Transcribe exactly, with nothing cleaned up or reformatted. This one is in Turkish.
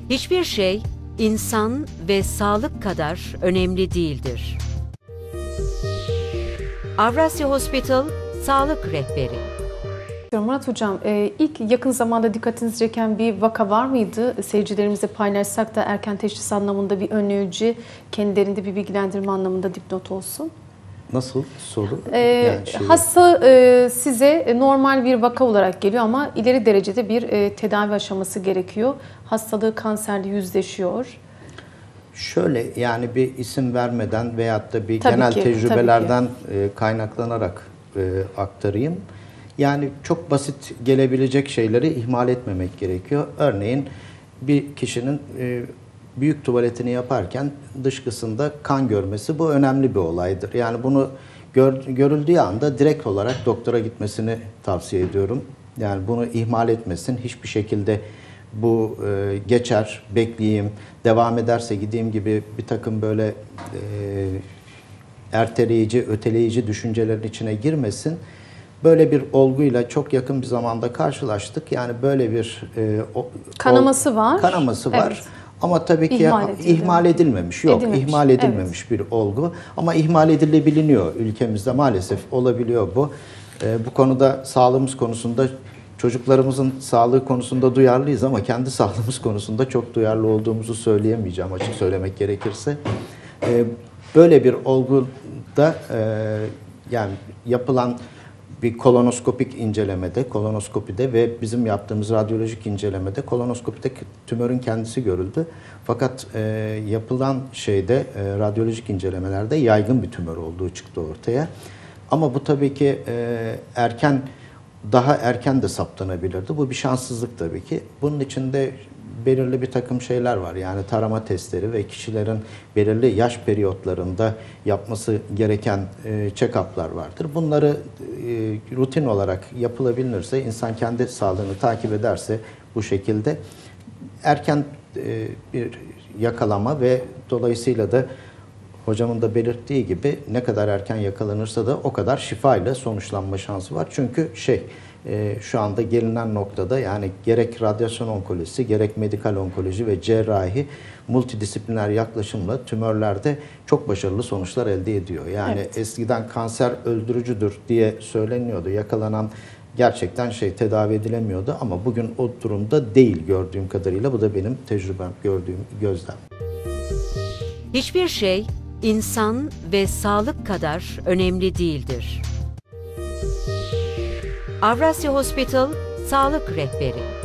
Hiçbir şey insan ve sağlık kadar önemli değildir. Avrasya Hospital Sağlık Rehberi. Murat Hocam, ilk yakın zamanda dikkatinizi çeken bir vaka var mıydı? Seyircilerimizle paylaşsak da erken teşhis anlamında bir önleyici, kendilerinde bir bilgilendirme anlamında dipnot olsun. Nasıl soru? Ee, yani şey... Hasta e, size normal bir vaka olarak geliyor ama ileri derecede bir e, tedavi aşaması gerekiyor. Hastalığı kanserle yüzleşiyor. Şöyle, yani bir isim vermeden veyahut da bir tabii genel ki, tecrübelerden e, kaynaklanarak e, aktarayım. Yani çok basit gelebilecek şeyleri ihmal etmemek gerekiyor. Örneğin bir kişinin e, büyük tuvaletini yaparken dışkısında kan görmesi, bu önemli bir olaydır. Yani bunu gör, görüldüğü anda direkt olarak doktora gitmesini tavsiye ediyorum. Yani bunu ihmal etmesin. Hiçbir şekilde bu e, geçer, bekleyeyim, devam ederse gideyim gibi bir takım böyle e, erteleyici, öteleyici düşüncelerin içine girmesin. Böyle bir olguyla çok yakın bir zamanda karşılaştık. Yani böyle bir e, o, kanaması var. Kanaması var. Evet. Ama tabii ki ihmal, ihmal edilmemiş. Yok, edilmemiş. ihmal edilmemiş evet. bir olgu. Ama ihmal edilebiliniyor ülkemizde, maalesef olabiliyor bu. E, bu konuda sağlığımız konusunda, çocuklarımızın sağlığı konusunda duyarlıyız ama kendi sağlığımız konusunda çok duyarlı olduğumuzu söyleyemeyeceğim, açık söylemek gerekirse. E, böyle bir olguda e, yani yapılan bir kolonoskopik incelemede, kolonoskopide ve bizim yaptığımız radyolojik incelemede kolonoskopide tümörün kendisi görüldü. Fakat e, yapılan şeyde e, radyolojik incelemelerde yaygın bir tümör olduğu çıktı ortaya. Ama bu tabii ki e, erken, daha erken de saptanabilirdi. Bu bir şanssızlık tabii ki. Bunun içinde belirli bir takım şeyler var. Yani tarama testleri ve kişilerin belirli yaş periyotlarında yapması gereken e, check-up'lar vardır. Bunları e, rutin olarak yapılabilirse, insan kendi sağlığını takip ederse bu şekilde erken e, bir yakalama ve dolayısıyla da hocamın da belirttiği gibi ne kadar erken yakalanırsa da o kadar şifayla sonuçlanma şansı var. Çünkü şey e, şu anda gelinen noktada, yani gerek radyasyon onkolojisi, gerek medikal onkoloji ve cerrahi multidisipliner yaklaşımla tümörlerde çok başarılı sonuçlar elde ediyor. Yani evet. Eskiden kanser öldürücüdür diye söyleniyordu. Yakalanan gerçekten şey tedavi edilemiyordu ama bugün o durumda değil gördüğüm kadarıyla. Bu da benim tecrübem, gördüğüm gözlem. Hiçbir şey insan ve sağlık kadar önemli değildir. Avrasya Hospital Sağlık Rehberi.